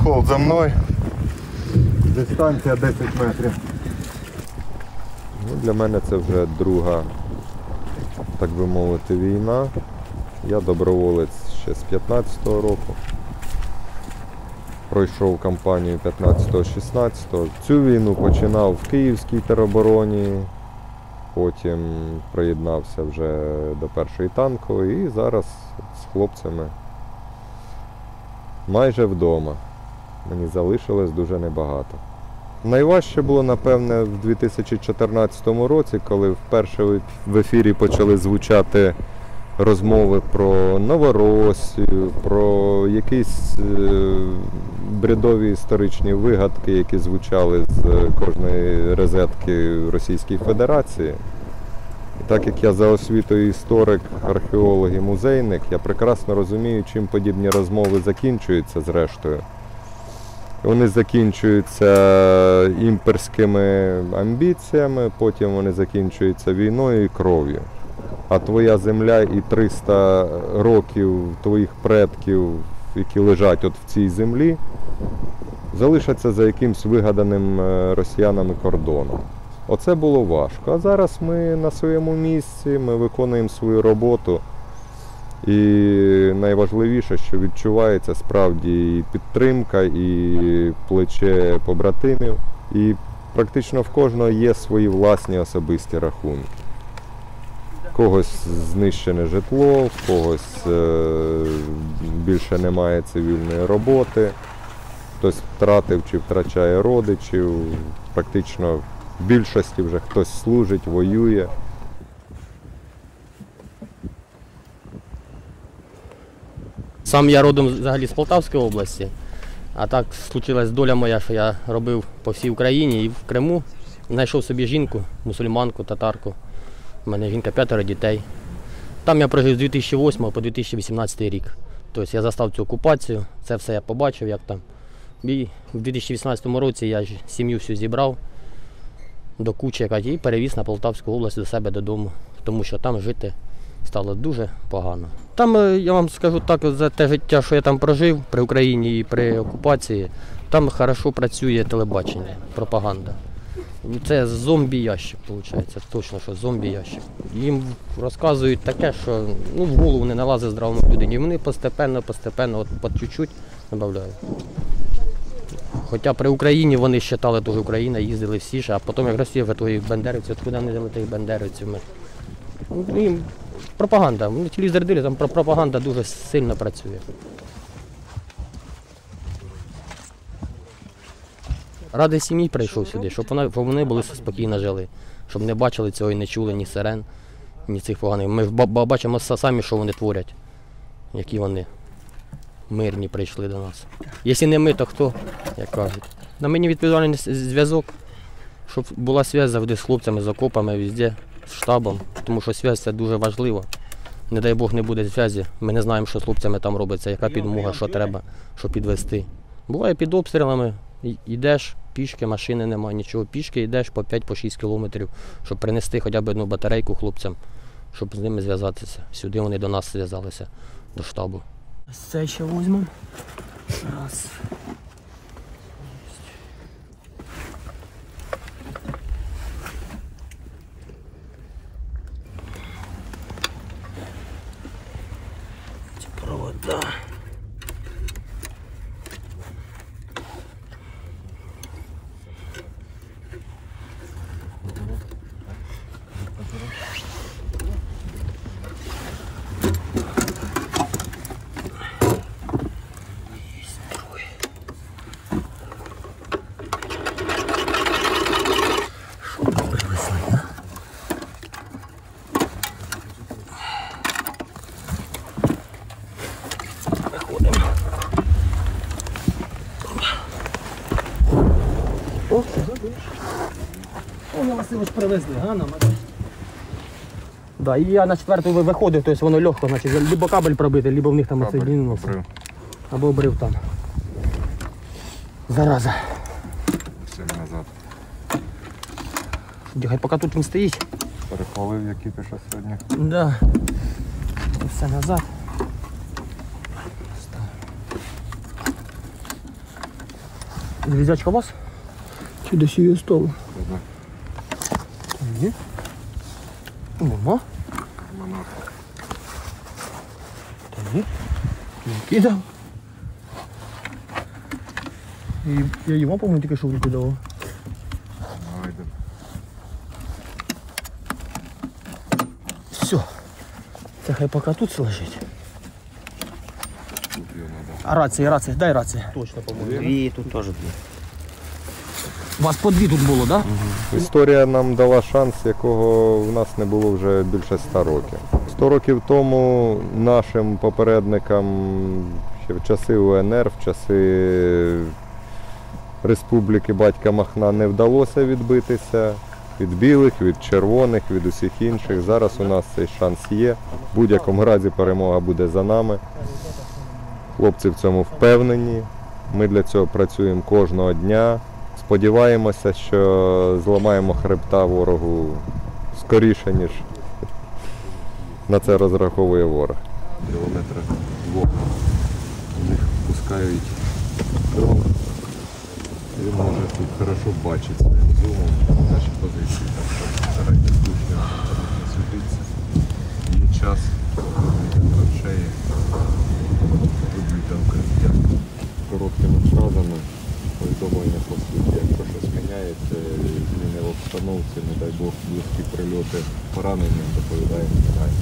Холод за мною. Дистанція 10 метрів. Для мене це вже друга, так би мовити, війна. Я доброволець ще з 15-го року. Пройшов кампанію 15-16. Цю війну починав в Київській теробороні, потім приєднався вже до першої танкової і зараз з хлопцями майже вдома. Мені залишилось дуже небагато. Найважче було, напевне, в 2014 році, коли вперше в ефірі почали звучати розмови про Новоросію, про якісь бредові історичні вигадки, які звучали з кожної розетки Російської Федерації. І так як я за освітою історик, археолог і музейник, я прекрасно розумію, чим подібні розмови закінчуються зрештою. Вони закінчуються імперськими амбіціями, потім вони закінчуються війною і кров'ю. А твоя земля і 300 років твоїх предків, які лежать от в цій землі, залишаться за якимсь вигаданим росіянами кордоном. Оце було важко. А зараз ми на своєму місці, ми виконуємо свою роботу. І найважливіше, що відчувається справді і підтримка, і плече побратимів. І практично в кожного є свої власні особисті рахунки. В когось знищене житло, в когось більше немає цивільної роботи, хтось втратив чи втрачає родичів, практично в більшості вже хтось служить, воює. Сам я родом взагалі з Полтавської області, а так случилась доля моя, що я робив по всій Україні і в Криму знайшов собі жінку, мусульманку, татарку. У мене жінка 5 дітей. Там я прожив з 2008 по 2018 рік. Тобто я застав цю окупацію, це все я побачив, як там. І в 2018 році я сім'ю всю зібрав до кучі і перевіз на Полтавську область до себе додому, тому що там жити стало дуже погано. Там, я вам скажу так, за те життя, що я там прожив при Україні і при окупації, там хорошо працює телебачення, пропаганда. Це зомбі-ящик, виходить, точно, що зомбі-ящик. Їм розказують таке, що в голову не налазить здравому людині. І вони постепенно, от по чуть-чуть додають. Хоча при Україні вони вважали, що Україна, їздили всі ж, а потім як Росія вже тих бандерівців, откуди вони взяли тих бандерівців. Їм пропаганда, вони телевізор дивляться, там пропаганда дуже сильно працює. Ради сім'ї прийшов сюди, щоб вони були спокійно жили, щоб не бачили цього і не чули ні сирен, ні цих поганих. Ми ж бачимо самі, що вони творять, які вони мирні прийшли до нас. Якщо не ми, то хто, як кажуть. На мені відповідальний зв'язок, щоб була зв'язок завжди з хлопцями, з окопами, везде, з штабом, тому що зв'язок – це дуже важливо. Не дай Бог не буде зв'язку, ми не знаємо, що з хлопцями там робиться, яка підмога, що треба, щоб підвести. Буває під обстрілами, йдеш, пішки, машини немає, нічого, пішки йдеш по 5-6 кілометрів, щоб принести хоча б одну батарейку хлопцям, щоб з ними зв'язатися. Сюди вони до нас зв'язалися, до штабу. Це ще візьмемо. Раз. Ці провода. О, Васильович привезли, нам. Да, і я на 4-ту виходив, тобто воно легко, значить, либо кабель пробити, либо в них там оцей нос. Або обрив там. Зараза. Все назад. Хай поки тут він стоїть. Перехвалив, які пише сьогодні. Да. Все назад. Железячка у вас? Чи десь її столу? Ні. Нема. Та ні. Не кидав. Я його, по-моєму, тільки що викидав. Все. Це хай поки тут лежить. А рація, дай рацію. Точно, по-моєму. І тут теж дві. У вас по дві тут було, так? Да? Історія нам дала шанс, якого в нас не було вже більше 100 років. 100 років тому нашим попередникам ще в часи УНР, в часи Республіки Батька Махна не вдалося відбитися від білих, від червоних, від усіх інших. Зараз у нас цей шанс є. В будь-якому разі перемога буде за нами. Хлопці в цьому впевнені. Ми для цього працюємо кожного дня. Сподіваємося, що зламаємо хребта ворогу скоріше, ніж на це розраховує ворог. Кілометра 2 у них пускають дрон. Він може тут хорошо бачити своїм зумом наші позиції. Так що старайтесь душно не світитися. Є час, траншеї, виб'ють укриття. Короткими фразами повідомлення по світі. Якщо щось міняється, зміни в обстановці, не дай Бог, близькі прильоти, поранення, доповідаємо негайно.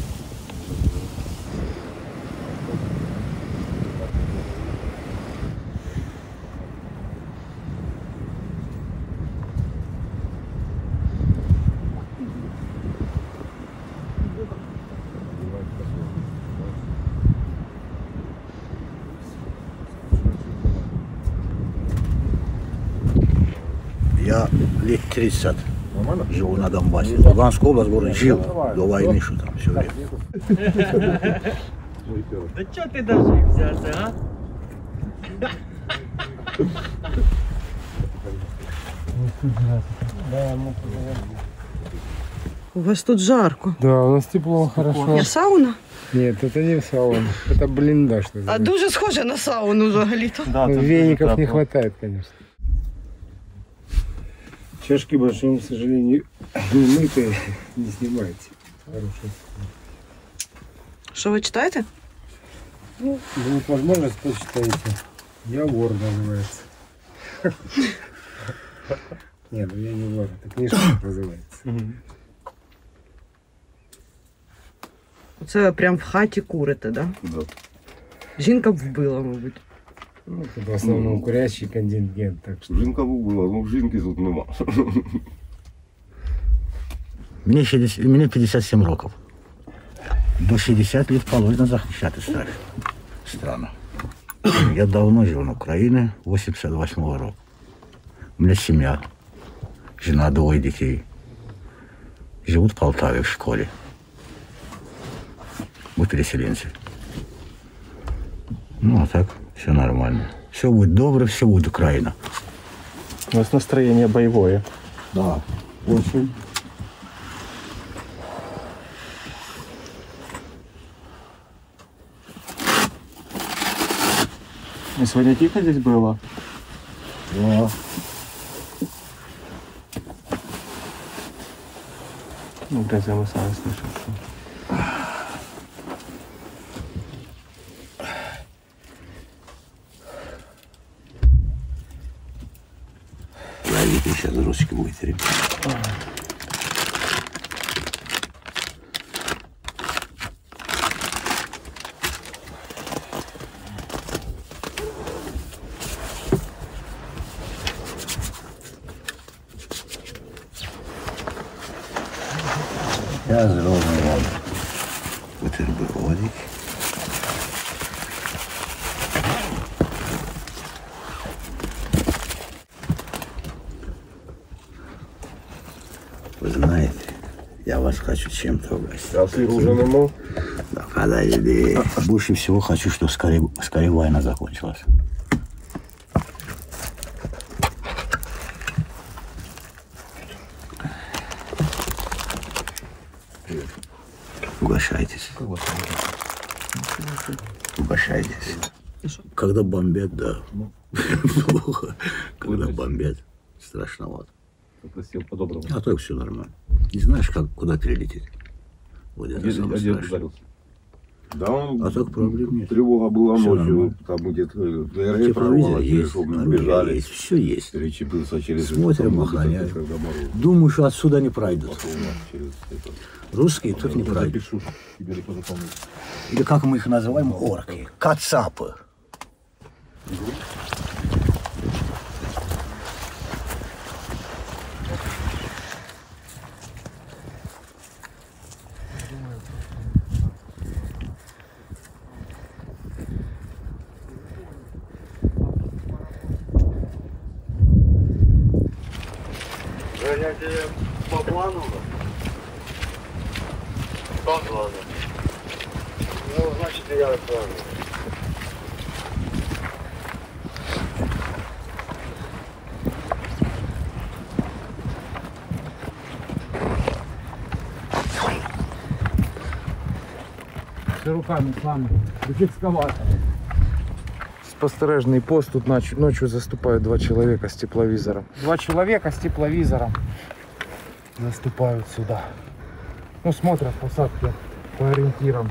Я лет 30 живу на Донбассе. Луганская область, город, жил до войны, что там все время. Да чё ты даже взялся, а? У вас тут жарко. Да, у нас тепло, хорошо. Я сауна? Нет, это не саун, это блиндаж. А дуже схоже на сауну взагалі-то. Веников не хватает, конечно. Чашки, большому сожалению, не мытые, не снимайте. Хорошие. Що ви читаєте? Ну, будет возможность, почитайте. Я вор, называется. Нет, ну я не вор, это книжка называется. Це прям в хаті курите, да? Да. Жінка б вбила, мабуть. Ну, это в основном курящий контингент, так что... Жінка була, ну жінки тут нема. Мені 57 років. До 60 лет положено захищати страну. Я давно живу на Україні, 88-го року. У мене сім'я, жена, двоє дітей. Живуть в Полтаві в школі. Мы переселенцы. Ну, а так, все нормально. Все будет добро, все будет Украина. У нас настроение боевое. Да, очень. И сегодня тихо здесь было? Да. Ну, в принципе, мы сами слышим, что... Найдите сейчас русским вытерем. Я зеленый вам бутербродик. Вы знаете, я вас хочу чем-то угостить. А сир уже нема? Да, когда еды. Больше всего хочу, чтобы скорее война закончилась. Угощайтесь. Угощайтесь. Когда бомбят, да, Плохо. Когда бомбят, страшновато. Это все по-доброму. А так все нормально. Не знаешь, как, куда перелететь. Вот это самое Дед страшное. ударился. Да, он... А так проблем нет. Тревога была Всё ночью, нормально. там где-то ДРГ Тепловизор прорвало, есть, чтобы мы оружие бежали. есть, все есть. Перечепился через... Смотрим, там, охраняем. когда мороз. Думаю, что отсюда не пройдут. Пошел у нас через это. Русские тут не пройдут. Запишу, тебе легко запомнить. Или как мы их называем, орки. Кацапы. По плану? По плану. Ну, значит, я плану. Все руками, сами. Без экскаватора. Спостережный пост. Тут ночью заступают 2 человека с тепловизором. 2 человека с тепловизором заступают сюда. Ну, смотрят посадки по ориентирам.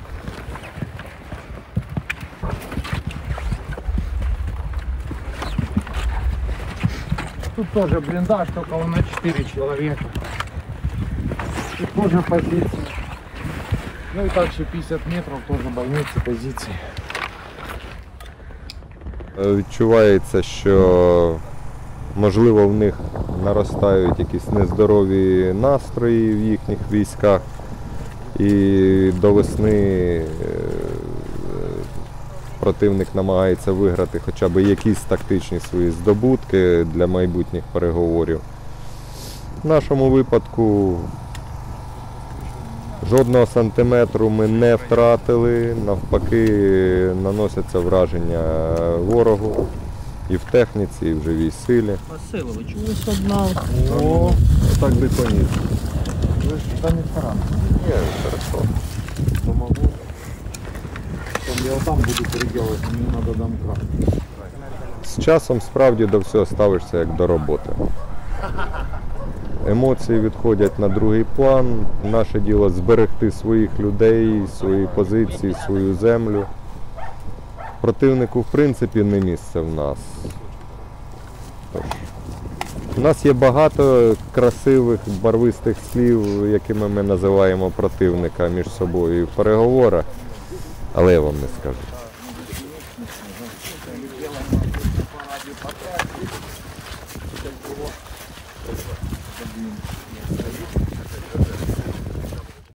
Тут тоже блиндаж, только он на 4 человека. Тут тоже позиции. Ну и дальше 50 метров тоже больницы, позиции. Відчувається, що можливо в них наростають якісь нездорові настрої в їхніх військах. І до весни противник намагається виграти хоча б якісь тактичні свої здобутки для майбутніх переговорів. В нашому випадку жодного сантиметру ми не втратили, навпаки, наносяться враження ворогу і в техніці, і в живій силі. Василович, ось одна. О, Так би поніс. вы же там не старан. Ні, хорошо. Помогу. Потом я вот там буду переделывать, но мне надо домкрат. З часом справді до всього ставишся як до роботи. Емоції відходять на другий план. Наше діло зберегти своїх людей, свої позиції, свою землю. Противнику, в принципі, не місце в нас. Тож, у нас є багато красивих, барвистих слів, якими ми називаємо противника між собою в переговорах, але я вам не скажу.